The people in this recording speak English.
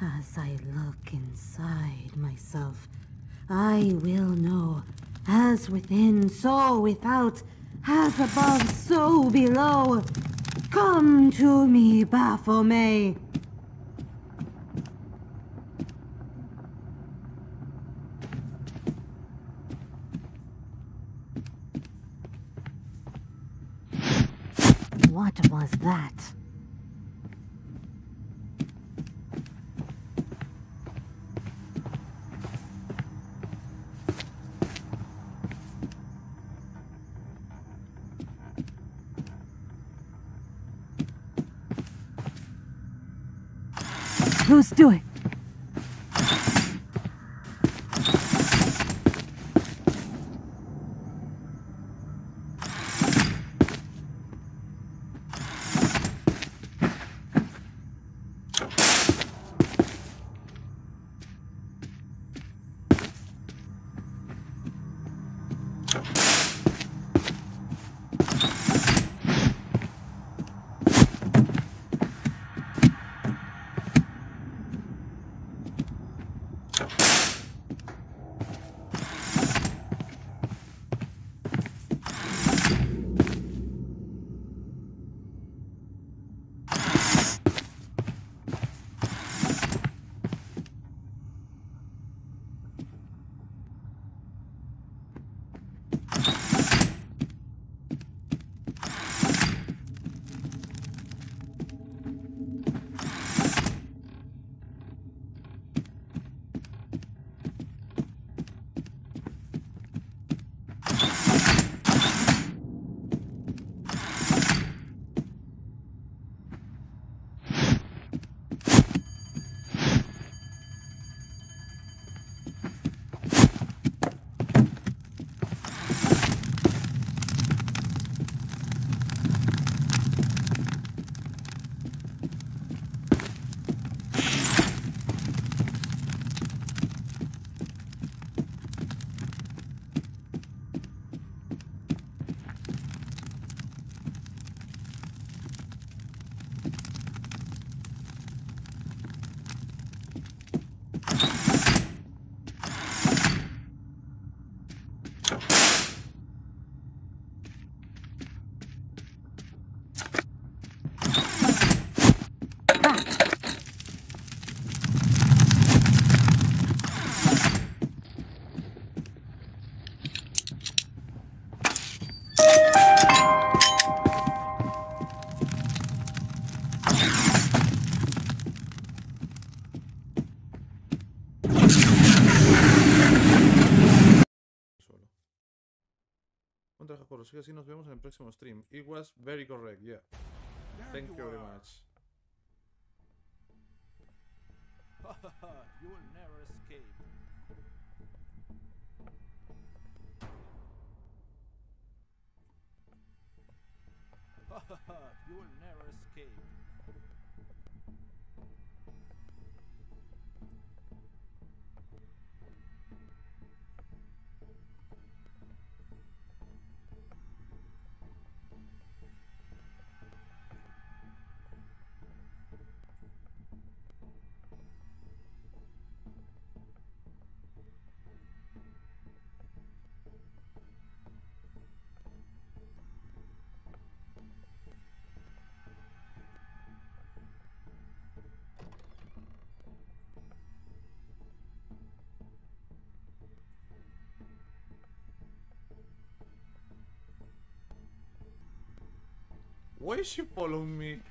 As I look inside myself, I will know, as within, so without, as above, so below. Come to me, Baphomet. What was that? Who's doing? Así que así nos vemos en el próximo stream. It was very correct, yeah. Thank you very much. You will never escape. You will never escape. Why is she following me?